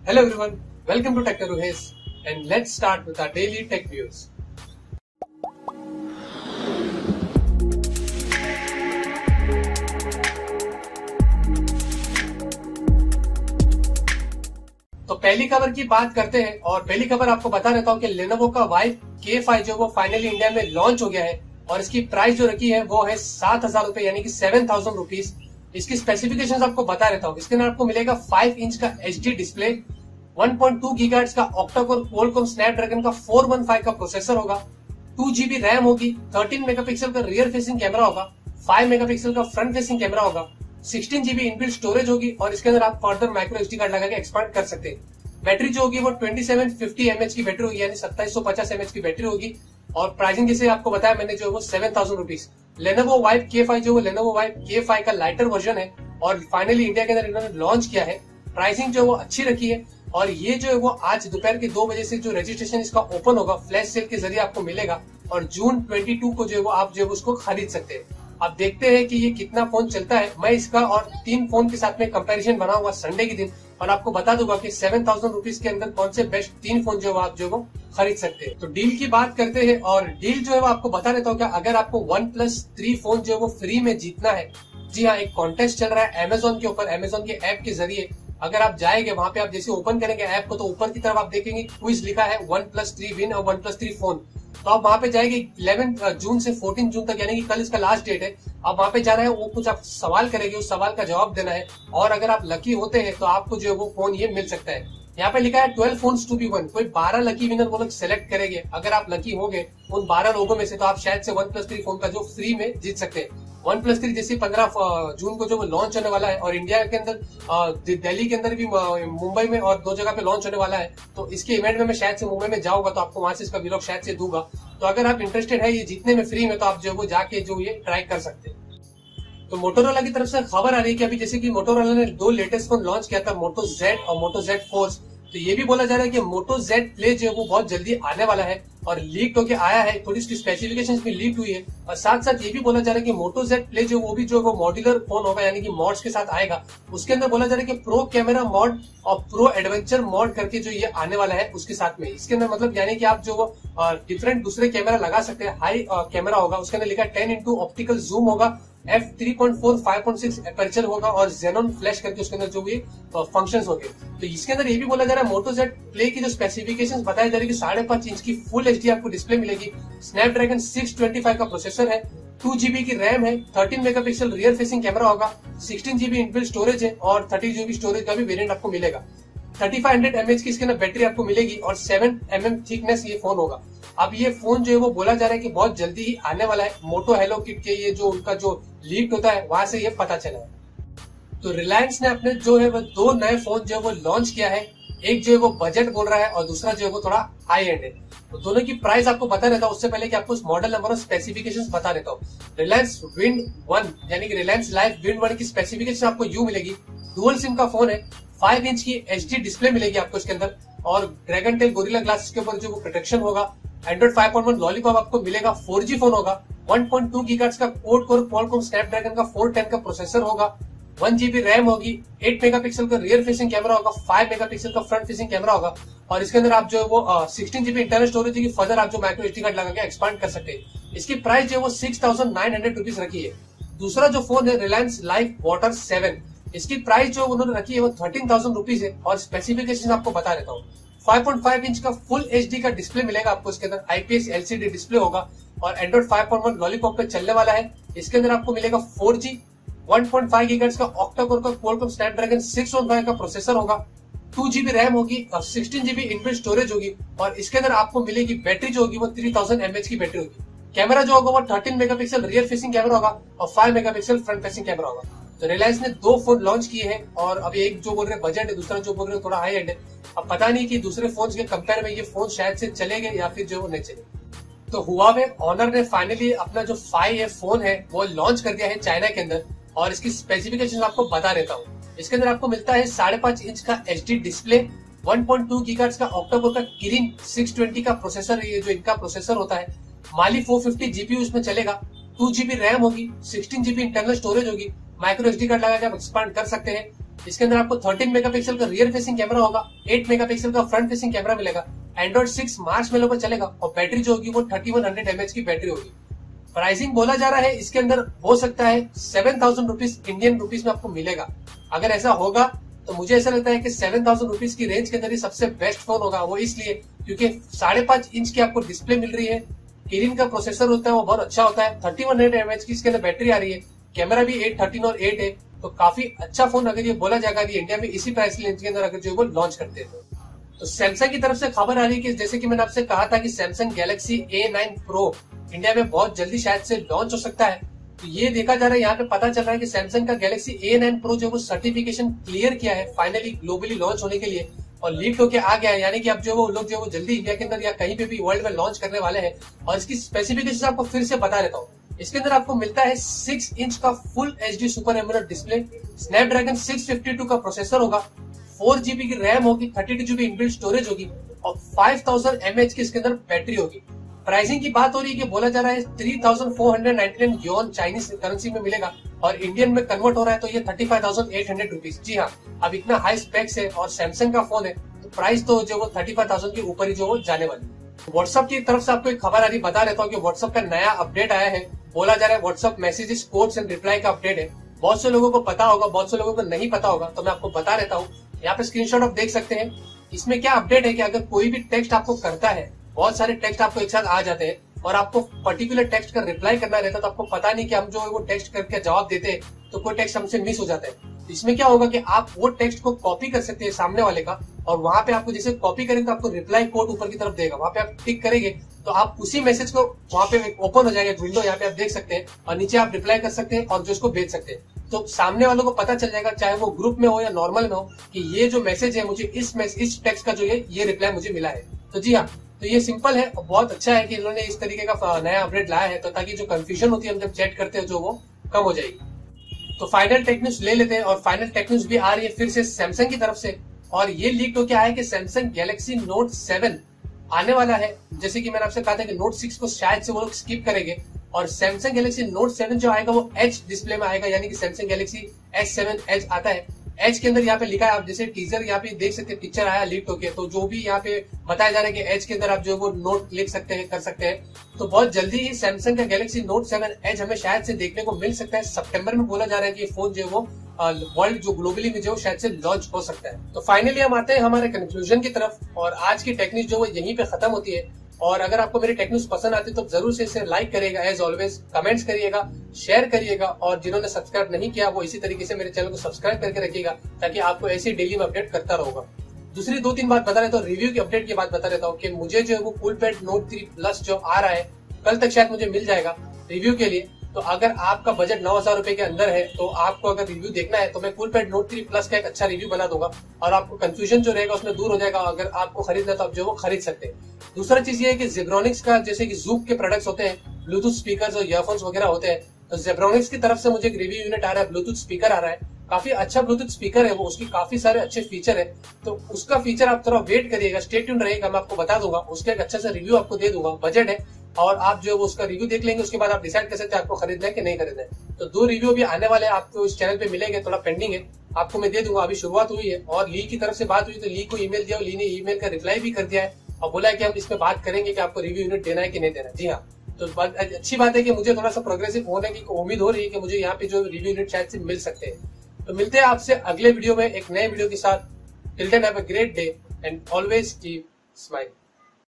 Hello everyone, welcome to Tech Ruhes and let's start with our daily tech news. तो पहली खबर की बात करते हैं और पहली खबर आपको बता देता हूं कि Lenovo का Vibe K5 जो वो फाइनली इंडिया में लॉन्च हो गया है और इसकी प्राइस जो रखी है वो है 7,000 रुपए यानी कि 7,000 रुपीज। इसकी स्पेसिफिकेशंस आपको बता देता हूँ। इसके अंदर आपको मिलेगा 5 इंच का HD डिस्प्ले, 1.2 गीगाहर्ट्ज का ऑक्टा-कोर क्वालकॉम स्नैपड्रैगन का 415 का प्रोसेसर होगा, 2 GB रैम होगी, 13 मेगापिक्सल का रियर फेसिंग कैमरा होगा, 5 मेगापिक्सल का फ्रंट फेसिंग कैमरा होगा, 16 GB इनबिल्ट स्टोरेज होगी और इसके अंदर आप फर्दर माइक्रो SD कार्ड लगा के एक्सपांड कर सकते हैं। बैटरी जो होगी वो 2750 mAh की बैटरी होगी यानी 2750 mAh की बैटरी होगी और प्राइसिंग जैसे आपको बताया मैंने जो है वो 7,000 रुपीज। Lenovo Vibe K5 जो Lenovo Vibe K5 का लाइटर वर्जन है और फाइनली इंडिया के अंदर इन्होंने लॉन्च किया है। प्राइसिंग जो है वो अच्छी रखी है और ये जो है वो आज दोपहर के 2 बजे से जो रजिस्ट्रेशन इसका ओपन होगा फ्लैश सेल के जरिए आपको मिलेगा और जून 22 को जो है वो आप जो है उसको खरीद सकते हैं। अब देखते हैं कि ये कितना फोन चलता है। मैं इसका और 3 फोन के साथ में कंपैरिजन बनाऊंगा संडे के दिन और आपको बता दूंगा कि 7,000 रुपीज के अंदर कौन से बेस्ट 3 फोन जो आप जो वो खरीद सकते हैं। तो डील की बात करते हैं और डील जो है वो आपको बता देता हूँ कि अगर आपको OnePlus 3 फोन जो है वो फ्री में जीतना है, जी हाँ, एक कॉन्टेस्ट चल रहा है अमेजोन के ऊपर। अमेजोन के ऐप के जरिए अगर आप जाएंगे वहां पे आप जैसे ओपन करेंगे ऐप को तो ऊपर की तरफ आप देखेंगे क्विज लिखा है OnePlus 3 विन और OnePlus 3 फोन। तो आप वहां पे जाएंगे 11 जून से 14 जून तक यानी कि कल इसका लास्ट डेट है। आप वहां पे जा रहे हैं, वो कुछ आप सवाल करेंगे, उस सवाल का जवाब देना है और अगर आप लकी होते हैं तो आपको जो है वो फोन ये मिल सकता है। यहाँ पे लिखा है 12 फोन्स टू बी वन। कोई 12 लकी विनर वो लोग सेलेक्ट करेंगे। अगर आप लकी होंगे उन 12 लोगों में से तो आप शायद से OnePlus 3 फोन का जो फ्री में जीत सकते हैं। OnePlus 3 जैसे 15 जून को जो वो लॉन्च होने वाला है और इंडिया के अंदर दिल्ली के अंदर भी मुंबई में और 2 जगह पे लॉन्च होने वाला है। तो इसके इवेंट में मैं शायद से मुंबई में जाऊंगा तो आपको वहां से इसका वीलॉग शायद से दूंगा। तो अगर आप इंटरेस्टेड है ये जीतने में फ्री में तो आप जो वो जाके जो ये ट्राई कर सकते हैं। तो मोटोरोला की तरफ से खबर आ रही है कि अभी जैसे कि मोटोरोला ने 2 लेटेस्ट फोन लॉन्च किया था, Moto Z और Moto Z Force। तो ये भी बोला जा रहा है कि Moto Z Play जो है वो बहुत जल्दी आने वाला है और लीक होके आया है, थोड़ी इसकी स्पेसिफिकेशंस भी लीक हुई है और साथ साथ ये भी बोला जा रहा है कि Moto Z Play जो वो भी जो वो मॉड्यूलर फोन होगा यानी कि मॉड्स के साथ आएगा। उसके अंदर बोला जा रहा है कि प्रो कैमरा मॉड और प्रो एडवेंचर मॉड करके जो ये आने वाला है उसके साथ में। इसके अंदर मतलब यानी कि आप जो वो डिफरेंट दूसरे कैमरा लगा सकते हैं। हाई कैमरा होगा, उसके अंदर लिखा 10x ऑप्टिकल जूम होगा, f3.4 5.6 एपर्चर होगा और जेनोन फ्लैश करके उसके अंदर जो भी फंक्शंस होंगे। तो इसके अंदर ये भी बोला जा रहा है Moto Z Play की जो स्पेसिफिकेशंस बताई जा रही है कि 5.5 इंच की फुल HD आपको डिस्प्ले मिलेगी, स्नैपड्रैगन 625 का प्रोसेसर है, 2 GB की रैम है, 13 मेगापिक्सल रियर फेसिंग कैमरा होगा, 16 GB इनबिल्ट स्टोरेज है और 30 GB स्टोरेज का भी वेरिएंट आपको मिलेगा। 3500 mAh की इसके अंदर बैटरी आपको मिलेगी और 7 mm थिकनेस ये फोन होगा। अब ये फोन जो है वो बोला जा रहा है कि बहुत जल्दी ही आने वाला है। मोटो हेलो किट के ये जो उनका जो लीक होता है वहां से ये पता चला है। तो रिलायंस ने अपने जो है वो 2 नए फोन जो है वो लॉन्च किया है। एक जो है वो बजट बोल रहा है और दूसरा जो है वो थोड़ा हाई एंड है। तो दोनों की प्राइस आपको बता देता हूँ उससे पहले कि आपको उस मॉडल नंबर और स्पेसिफिकेशंस बता देता हूँ। रिलायंस विंड 1 यानी कि रिलायंस लाइफ विंड 1 की स्पेसिफिकेशन आपको यूं मिलेगी। डुअल सिम का फोन है, 5 इंच की HD डिस्प्ले मिलेगी आपको इसके अंदर और ड्रैगन टेल गोरिल्ला ग्लास के ऊपर जो वो प्रोटेक्शन होगा। एंड्रॉइड 5.1 लॉलीपॉप आपको मिलेगा, 4G फोन होगा, 1.2 गीगाहर्ट्ज का क्वाड-कोर क्वालकॉम स्नैपड्रैगन का 410 का प्रोसेसर होगा, 1 GB रैम होगी, 8 मेगापिक्सल का रियर फेसिंग कैमरा होगा, 5 मेगापिक्सल का फ्रंट फेसिंग कैमरा होगा और इसके अंदर आप जो है वो 16 GB इंटरनल स्टोरेज की फर्दर आप जो माइक्रो SD कार्ड लगा के एक्सपांड कर सकते हैं। इसकी प्राइस जो है वो 6,900 रुपीज रखी है। दूसरा जो फोन है रिलायंस लाइफ वाटर 7, इसकी प्राइस जो उन्होंने रखी है वो 13,000 रुपीज है और स्पेसिफिकेशन आपको बता देता हूँ। 5.5 इंच का फुल HD का डिस्प्ले मिलेगा आपको इसके अंदर, IPS LCD डिस्प्ले होगा और एंड्रॉइड 5.1 लॉलीपॉप पे चलने वाला है। इसके अंदर आपको मिलेगा 4G, 1.5 गीगाहर्ट्ज का ऑक्टा-कोर का क्वालकॉम स्नैपड्रैगन 615 का प्रोसेसर होगा, 2 GB रैम होगी और 16 GB इनबिल्ट स्टोरेज होगी और इसके अंदर आपको मिलेगी बैटरी जो होगी वो 3000 mAh की बैटरी होगी। कैमरा जो होगा वो 13 मेगापिक्सल रियर फेसिंग कैमरा होगा और 5 मेगापिक्सल फ्रंट फेसिंग कैमरा होगा। तो रिलायंस ने 2 फोन लॉन्च किए हैं और अभी एक जो बोल रहे बजट है, दूसरा जो बोल रहे थोड़ा हाई एंड है। अब पता नहीं कि दूसरे फोन के कंपेयर में ये फोन शायद से चलेंगे या फिर जो वो नहीं चलेंगे। तो हुआवे ऑनर ने फाइनली अपना जो 5A फोन है वो लॉन्च कर दिया है चाइना के अंदर और इसकी स्पेसिफिकेशन आपको बता देता हूँ। इसके अंदर आपको मिलता है 5.5 इंच का HD डिस्प्ले, 1.2 गीगाहर्ट्ज का ऑक्टा-कोर का किरिन 620 का प्रोसेसर, ये जो इनका प्रोसेसर होता है, माली 450 GPU इसमें चलेगा, 2 GB रैम होगी, 16 GB इंटरनल स्टोरेज होगी, माइक्रो SD कार्ड लगा के आप एक्सपांड कर सकते हैं। इसके अंदर आपको 13 मेगापिक्सल का रियर फेसिंग कैमरा होगा, 8 मेगापिक्सल का फ्रंट फेसिंग कैमरा मिलेगा, एंड्रॉइड 6 मार्शमैलो पर चलेगा और बैटरी जो होगी वो 3100 mAh की बैटरी होगी। प्राइसिंग बोला जा रहा है इसके अंदर हो सकता है 7000 रुपीज इंडियन रुपीज में आपको मिलेगा। अगर ऐसा होगा तो मुझे ऐसा लगता है कि 7000 रुपीज की रेंज के अंदर ही सबसे बेस्ट फोन होगा। वो इसलिए क्योंकि 5.5 इंच की आपको डिस्प्ले मिल रही है, किरिन का प्रोसेसर होता है वो बहुत अच्छा होता है, 3100 mAh की इसके अंदर बैटरी आ रही है, कैमरा भी 8, 13 और 8 है, तो काफी अच्छा फोन अगर ये बोला जाएगा कि इंडिया में इसी प्राइस रेंज के अंदर अगर जो वो लॉन्च करते हैं। तो सैमसंग की तरफ से खबर आ रही है कि जैसे कि मैंने आपसे कहा था कि Samsung Galaxy A9 Pro India में बहुत जल्दी शायद से लॉन्च हो सकता है। तो ये देखा जा रहा है, यहाँ पे पता चल रहा है कि सैमसंग का गैलेक्सी A9 Pro जो वो सर्टिफिकेशन क्लियर किया है फाइनली ग्लोबली लॉन्च होने के लिए और लीक होके आ गया है, यानी कि अब जो वो लोग जो वो जल्दी इंडिया के अंदर या कहीं पे भी वर्ल्ड में लॉन्च करने वाले हैं। और इसकी स्पेसिफिकेशन आपको फिर से बता देता हूँ। इसके अंदर आपको मिलता है 6 इंच का full HD super AMOLED display, Snapdragon 652 का प्रोसेसर होगा, 4GB की रैम होगी, 32GB इनबिल्ट स्टोरेज होगी और 5000 mAh की इसके अंदर बैटरी होगी। प्राइसिंग की बात हो रही है कि बोला जा रहा है 3499 युआन चाइनीज करेंसी में मिलेगा और इंडियन में कन्वर्ट हो रहा है तो ये 35,800 रुपीज। जी हाँ, अब इतना हाई स्पेक्स है और सैमसंग का फोन है तो प्राइस तो जो वो 35,000 के ऊपर ही जो वो जाने वाली है। व्हाट्सएप की तरफ से आपको एक खबर आ रही बता देता हूँ कि व्हाट्सएप का नया अपडेट आया है। बोला जा रहा है WhatsApp messages codes and reply का अपडेट है। बहुत से लोगों को पता होगा, बहुत से लोगों को नहीं पता होगा, तो मैं आपको बता देता हूँ। यहाँ पे स्क्रीनशॉट आप देख सकते हैं। इसमें क्या अपडेट है कि अगर कोई भी टेक्स्ट आपको करता है, बहुत सारे टेक्स्ट आपको एक साथ आ जाते हैं और आपको पर्टिकुलर टेक्स्ट का रिप्लाई करना रहता है तो आपको पता नहीं कि हम जो वो टेक्स्ट करके जवाब देते हैं तो कोई टेक्स्ट हमसे मिस हो जाता है। इसमें क्या होगा कि आप वो टेक्स्ट को कॉपी कर सकते हैं सामने वाले का और वहां पे आपको जैसे कॉपी करेंगे तो आपको रिप्लाई कोड ऊपर की तरफ देगा, वहां पे आप टिक करेंगे तो आप उसी मैसेज को वहां पे ओपन हो जाएगा एक विंडो, यहाँ पे आप देख सकते हैं और नीचे आप रिप्लाई कर सकते हैं और जो उसको भेज सकते हैं। तो सामने वालों को पता चल जाएगा चाहे वो ग्रुप में हो या नॉर्मल में हो कि ये जो मैसेज है मुझे इस टेक्स्ट का जो ये रिप्लाई मुझे मिला है। तो जी हाँ, तो ये सिंपल है और बहुत अच्छा है कि इन्होंने इस तरीके का नया अपडेट लाया है तो ताकि जो कंफ्यूजन होती है हम जब चैट करते हैं जो वो कम हो जाएगी। तो फाइनल टेक न्यूज ले लेते हैं और फाइनल टेक न्यूज भी आ रही है फिर से सैमसंग की तरफ से और ये लीक होकर आया है कि सैमसंग गैलेक्सी नोट 7 आने वाला है। जैसे कि मैंने आपसे कहा था कि नोट 6 को शायद से वो लोग स्किप करेंगे और सैमसंग गैलेक्सी नोट 7 जो आएगा वो एच डिस्प्ले में आएगा, यानी कि सैमसंग गैलेक्सी S7 एच आता है। एच के अंदर यहाँ पे लिखा है, आप जैसे टीजर यहाँ पे देख सकते हैं, पिक्चर आया लीक होके, तो जो भी यहाँ पे बताया जा रहा है कि एच के अंदर आप जो वो नोट लिख सकते हैं, कर सकते हैं। तो बहुत जल्दी ही सैमसंग का गैलेक्सी नोट 7 एच हमें शायद से देखने को मिल सकता है। सितंबर में बोला जा रहा है कि ये फोन जो है वो वर्ल्ड जो ग्लोबली में जो शायद से लॉन्च हो सकता है। तो फाइनली हम आते हैं हमारे कंक्लूजन की तरफ और आज की टेक न्यूज जो वो यहीं पे खत्म होती है। और अगर आपको मेरी टेक न्यूज पसंद आती है तो जरूर से इसे लाइक करिएगा, एज ऑलवेज कमेंट्स करिएगा, शेयर करिएगा और जिन्होंने सब्सक्राइब नहीं किया वो इसी तरीके से मेरे चैनल को सब्सक्राइब करके रखिएगा ताकि आपको ऐसी डेली में अपडेट करता रहूंगा। दूसरी 2-3 बात बता रहता हूँ, रिव्यू की अपडेट की बात बता रहता हूँ कि मुझे जो है वो कूलपैड नोट 3 प्लस जो आ रहा है कल तक शायद मुझे मिल जाएगा रिव्यू के लिए। तो अगर आपका बजट 9,000 रुपए के अंदर है तो आपको अगर रिव्यू देखना है तो मैं कूलपैड नोट 3 प्लस का एक अच्छा रिव्यू बना दूंगा और आपको कंफ्यूजन जो रहेगा उसमें दूर हो जाएगा। अगर आपको खरीदना तो आप जो वो खरीद सकते हैं। दूसरा चीज ये है कि जेब्रॉनिक्स का जैसे कि जूक के प्रोडक्ट्स होते हैं, ब्लूटूथ स्पीकर्स और ईयरफोन्स वगैरह होते हैं, तो जेब्रॉनिक्स की तरफ से मुझे एक रिव्यू यूनिट आ रहा है, ब्लूटूथ स्पीकर आ रहा है। काफी अच्छा ब्लूटूथ स्पीकर है वो, उसकी काफी सारे अच्छे फीचर है। तो उसका फीचर आप थोड़ा वेट करिएगा, स्टे ट्यून रहेगा, मैं आपको बता दूंगा, उसका एक अच्छा सा रिव्यू आपको दे दूंगा। बजट है और आप जो है उसका रिव्यू देख लेंगे, उसके बाद आप डिसाइड कर सकते हैं आपको खरीदना है कि नहीं खरीदना है। तो 2 रिव्यू भी आने वाले आपको इस चैनल पे मिलेंगे, थोड़ा पेंडिंग है, आपको मैं दे दूंगा। अभी शुरुआत हुई है और ली की तरफ से बात हुई तो ली को ईमेल दिया, ली ने ईमेल का रिप्लाई भी कर दिया है और बोला है कि हम इस पे बात करेंगे कि आपको रिव्यू यूनिट देना है कि नहीं देना। जी हाँ, तो अच्छी बात है कि मुझे थोड़ा सा प्रोग्रेसिव होने की उम्मीद हो रही है कि मुझे यहाँ पे जो रिव्यू यूनिट शायद से मिल सकते हैं। तो मिलते हैं आपसे अगले वीडियो में एक नए वीडियो के साथ। Till then have a great day and always keep smile.